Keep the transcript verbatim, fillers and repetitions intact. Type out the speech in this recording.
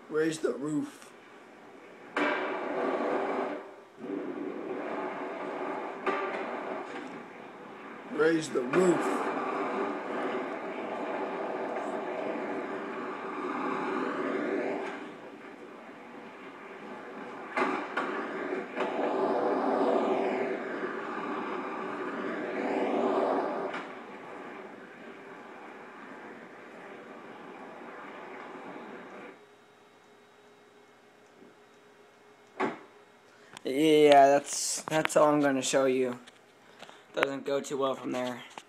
Raise the roof. Raise the roof. Yeah, that's that's all I'm gonna show you. Doesn't go too well from there.